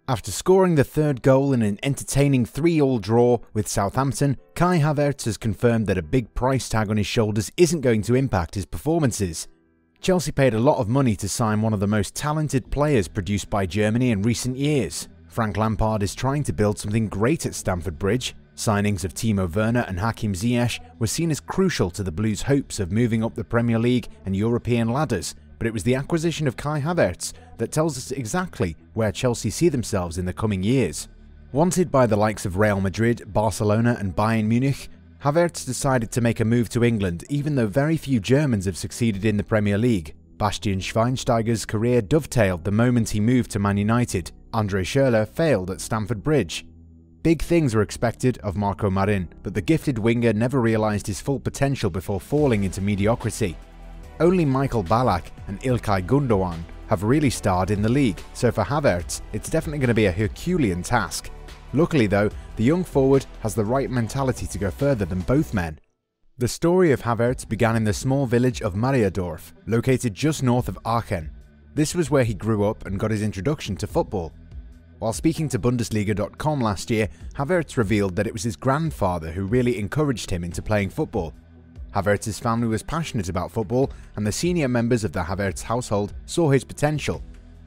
After scoring the third goal in an entertaining 3-3 draw with Southampton, Kai Havertz has confirmed that a big price tag on his shoulders isn't going to impact his performances. Chelsea paid a lot of money to sign one of the most talented players produced by Germany in recent years. Frank Lampard is trying to build something great at Stamford Bridge. Signings of Timo Werner and Hakim Ziyech were seen as crucial to the Blues' hopes of moving up the Premier League and European ladders, but it was the acquisition of Kai Havertz that tells us exactly where Chelsea see themselves in the coming years. Wanted by the likes of Real Madrid, Barcelona and Bayern Munich, Havertz decided to make a move to England even though very few Germans have succeeded in the Premier League. Bastian Schweinsteiger's career dovetailed the moment he moved to Man United. Andre Schürrle failed at Stamford Bridge. Big things were expected of Marco Marin, but the gifted winger never realised his full potential before falling into mediocrity. Only Michael Ballack and Ilkay Gundogan have really starred in the league, so for Havertz, it's definitely going to be a Herculean task. Luckily though, the young forward has the right mentality to go further than both men. The story of Havertz began in the small village of Mariadorf, located just north of Aachen. This was where he grew up and got his introduction to football. While speaking to Bundesliga.com last year, Havertz revealed that it was his grandfather who really encouraged him into playing football. Havertz's family was passionate about football, and the senior members of the Havertz household saw his potential.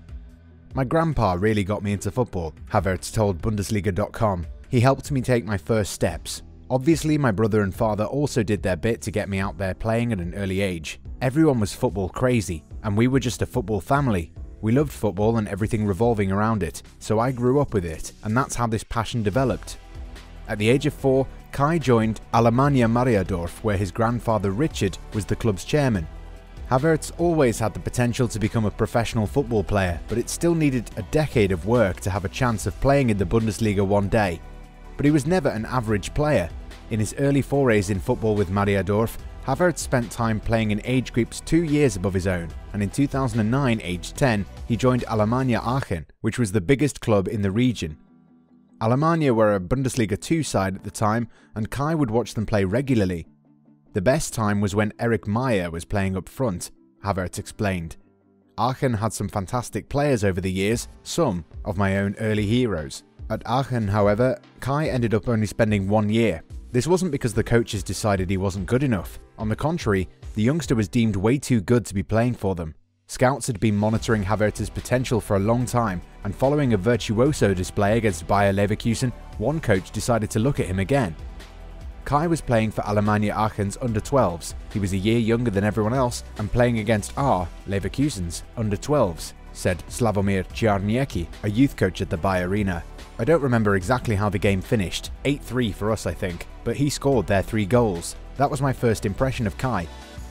"My grandpa really got me into football," Havertz told Bundesliga.com. "He helped me take my first steps. Obviously, my brother and father also did their bit to get me out there playing at an early age. Everyone was football crazy, and we were just a football family. We loved football and everything revolving around it, so I grew up with it, and that's how this passion developed." At the age of 4, Kai joined Alemannia Mariadorf, where his grandfather Richard was the club's chairman. Havertz always had the potential to become a professional football player, but it still needed a decade of work to have a chance of playing in the Bundesliga one day. But he was never an average player. In his early forays in football with Mariadorf, Havertz spent time playing in age groups 2 years above his own, and in 2009, aged 10, he joined Alemannia Aachen, which was the biggest club in the region. Alemannia were a Bundesliga 2 side at the time, and Kai would watch them play regularly. "The best time was when Eric Meyer was playing up front," Havertz explained. "Aachen had some fantastic players over the years, some of my own early heroes." At Aachen, however, Kai ended up only spending 1 year. This wasn't because the coaches decided he wasn't good enough. On the contrary, the youngster was deemed way too good to be playing for them. Scouts had been monitoring Havertz's potential for a long time, and following a virtuoso display against Bayer Leverkusen, one coach decided to look at him again. Kai was playing for Alemannia Aachen's under-12s. He was a year younger than everyone else and playing against Leverkusen's under-12s, said Slavomir Czarniecki, a youth coach at the Bayer Arena. "I don't remember exactly how the game finished, 8-3 for us I think, but he scored their 3 goals. That was my first impression of Kai."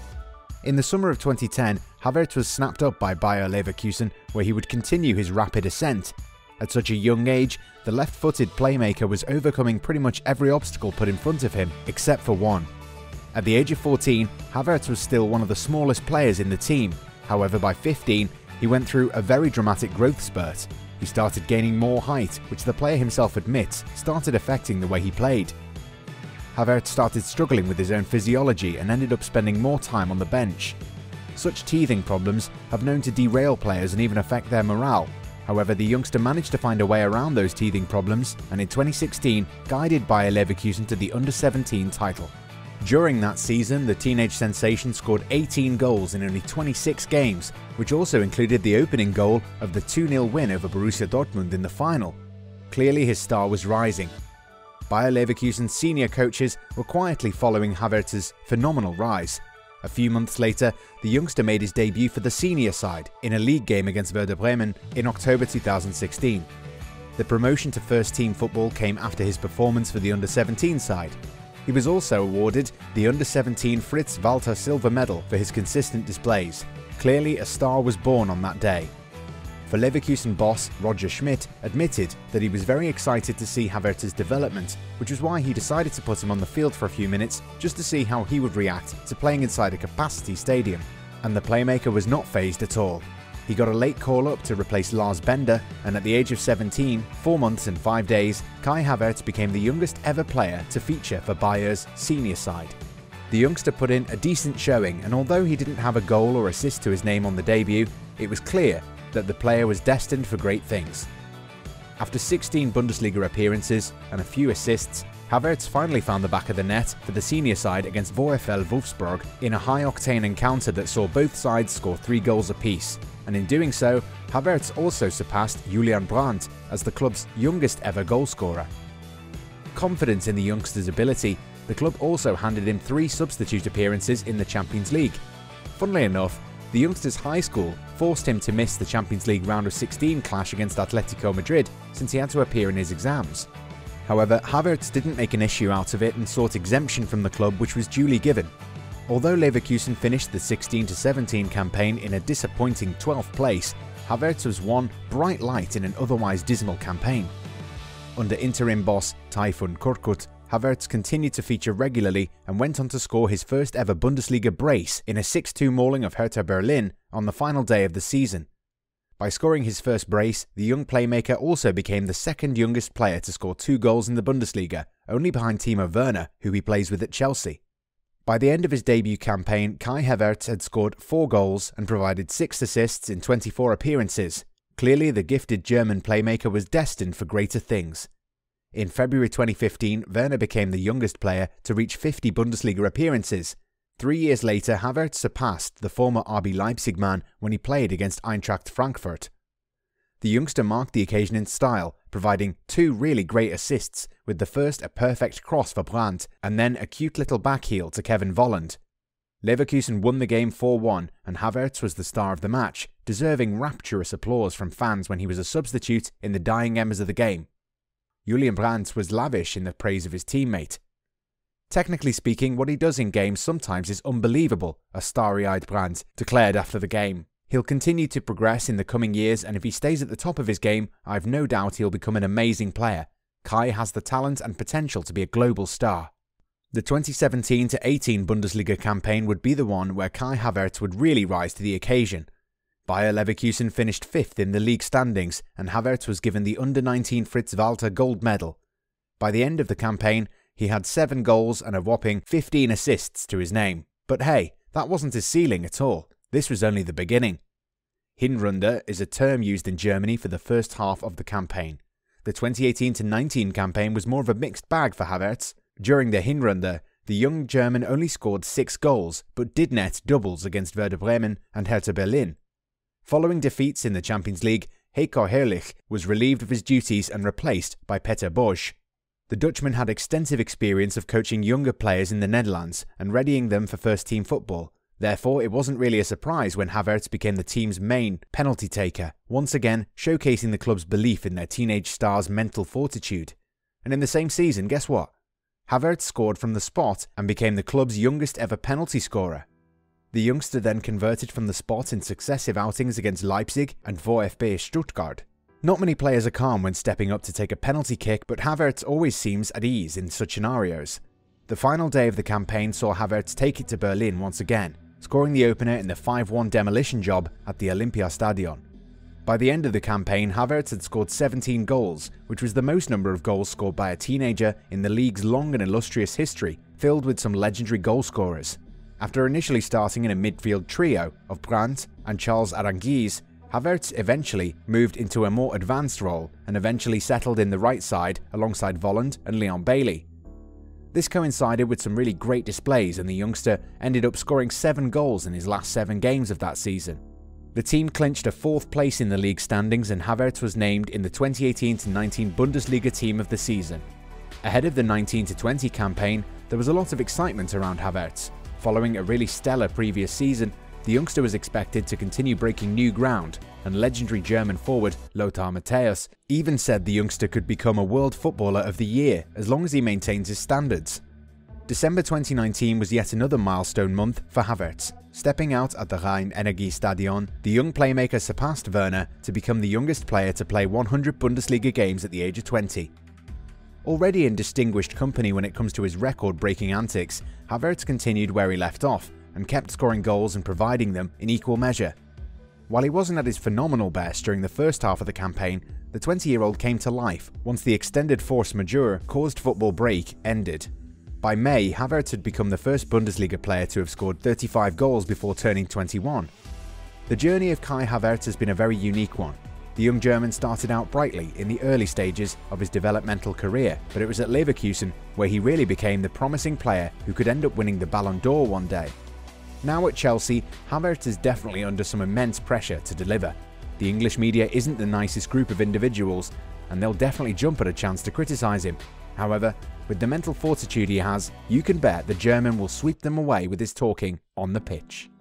In the summer of 2010, Havertz was snapped up by Bayer Leverkusen, where he would continue his rapid ascent. At such a young age, the left-footed playmaker was overcoming pretty much every obstacle put in front of him, except for one. At the age of 14, Havertz was still one of the smallest players in the team. However, by 15, he went through a very dramatic growth spurt. He started gaining more height, which the player himself admits started affecting the way he played. Havertz started struggling with his own physiology and ended up spending more time on the bench. Such teething problems have known to derail players and even affect their morale. However, the youngster managed to find a way around those teething problems and in 2016 guided Bayer Leverkusen to the Under-17 title. During that season, the teenage sensation scored 18 goals in only 26 games, which also included the opening goal of the 2-0 win over Borussia Dortmund in the final. Clearly his star was rising. Bayer Leverkusen's senior coaches were quietly following Havertz's phenomenal rise. A few months later, the youngster made his debut for the senior side in a league game against Werder Bremen in October 2016. The promotion to first-team football came after his performance for the Under-17 side. He was also awarded the Under-17 Fritz Walter Silver Medal for his consistent displays. Clearly, a star was born on that day. For Leverkusen boss Roger Schmidt admitted that he was very excited to see Havertz's development, which was why he decided to put him on the field for a few minutes just to see how he would react to playing inside a capacity stadium. And the playmaker was not fazed at all. He got a late call-up to replace Lars Bender, and at the age of 17, 4 months and 5 days, Kai Havertz became the youngest ever player to feature for Bayer's senior side. The youngster put in a decent showing, and although he didn't have a goal or assist to his name on the debut, it was clear that the player was destined for great things. After 16 Bundesliga appearances and a few assists, Havertz finally found the back of the net for the senior side against VfL Wolfsburg in a high-octane encounter that saw both sides score 3 goals apiece, and in doing so, Havertz also surpassed Julian Brandt as the club's youngest ever goalscorer. Confident in the youngster's ability, the club also handed him 3 substitute appearances in the Champions League. Funnily enough, the youngster's high school forced him to miss the Champions League round of 16 clash against Atletico Madrid since he had to appear in his exams. However, Havertz didn't make an issue out of it and sought exemption from the club, which was duly given. Although Leverkusen finished the 16-17 campaign in a disappointing 12th place, Havertz was one bright light in an otherwise dismal campaign. Under interim boss Tayfun Korkut, Havertz continued to feature regularly and went on to score his first ever Bundesliga brace in a 6-2 mauling of Hertha Berlin on the final day of the season. By scoring his first brace, the young playmaker also became the second youngest player to score 2 goals in the Bundesliga, only behind Timo Werner, who he plays with at Chelsea. By the end of his debut campaign, Kai Havertz had scored 4 goals and provided 6 assists in 24 appearances. Clearly, the gifted German playmaker was destined for greater things. In February 2015, Werner became the youngest player to reach 50 Bundesliga appearances. 3 years later, Havertz surpassed the former RB Leipzig man when he played against Eintracht Frankfurt. The youngster marked the occasion in style, providing 2 really great assists, with the first a perfect cross for Brandt and then a cute little backheel to Kevin Volland. Leverkusen won the game 4-1 and Havertz was the star of the match, deserving rapturous applause from fans when he was a substitute in the dying embers of the game. Julian Brandt was lavish in the praise of his teammate. Technically speaking, what he does in games sometimes is unbelievable, a starry-eyed Brandt declared after the game. He'll continue to progress in the coming years, and if he stays at the top of his game, I've no doubt he'll become an amazing player. Kai has the talent and potential to be a global star. The 2017-18 Bundesliga campaign would be the one where Kai Havertz would really rise to the occasion. Bayer Leverkusen finished 5th in the league standings, and Havertz was given the under-19 Fritz Walter gold medal. By the end of the campaign, he had 7 goals and a whopping 15 assists to his name. But hey, that wasn't his ceiling at all. This was only the beginning. Hinrunde is a term used in Germany for the first half of the campaign. The 2018-19 campaign was more of a mixed bag for Havertz. During the Hinrunde, the young German only scored 6 goals, but did net doubles against Werder Bremen and Hertha Berlin. Following defeats in the Champions League, Heiko Herrlich was relieved of his duties and replaced by Peter Bosz. The Dutchman had extensive experience of coaching younger players in the Netherlands and readying them for first-team football. Therefore, it wasn't really a surprise when Havertz became the team's main penalty taker, once again showcasing the club's belief in their teenage star's mental fortitude. And in the same season, guess what? Havertz scored from the spot and became the club's youngest ever penalty scorer. The youngster then converted from the spot in successive outings against Leipzig and VfB Stuttgart. Not many players are calm when stepping up to take a penalty kick, but Havertz always seems at ease in such scenarios. The final day of the campaign saw Havertz take it to Berlin once again, scoring the opener in the 5-1 demolition job at the Olympiastadion. By the end of the campaign, Havertz had scored 17 goals, which was the most number of goals scored by a teenager in the league's long and illustrious history, filled with some legendary goal scorers. After initially starting in a midfield trio of Brandt and Charles Aranguiz, Havertz eventually moved into a more advanced role and eventually settled in the right side alongside Volland and Leon Bailey. This coincided with some really great displays, and the youngster ended up scoring 7 goals in his last 7 games of that season. The team clinched a 4th place in the league standings, and Havertz was named in the 2018-19 Bundesliga team of the season. Ahead of the 19-20 campaign, there was a lot of excitement around Havertz. Following a really stellar previous season, the youngster was expected to continue breaking new ground, and legendary German forward Lothar Matthäus even said the youngster could become a World Footballer of the Year as long as he maintains his standards. December 2019 was yet another milestone month for Havertz. Stepping out at the Rhein-Energiestadion, the young playmaker surpassed Werner to become the youngest player to play 100 Bundesliga games at the age of 20. Already in distinguished company when it comes to his record-breaking antics, Havertz continued where he left off and kept scoring goals and providing them in equal measure. While he wasn't at his phenomenal best during the first half of the campaign, the 20-year-old came to life once the extended force majeure caused football break ended. By May, Havertz had become the first Bundesliga player to have scored 35 goals before turning 21. The journey of Kai Havertz has been a very unique one. The young German started out brightly in the early stages of his developmental career, but it was at Leverkusen where he really became the promising player who could end up winning the Ballon d'Or one day. Now at Chelsea, Havertz is definitely under some immense pressure to deliver. The English media isn't the nicest group of individuals, and they'll definitely jump at a chance to criticise him. However, with the mental fortitude he has, you can bet the German will sweep them away with his talking on the pitch.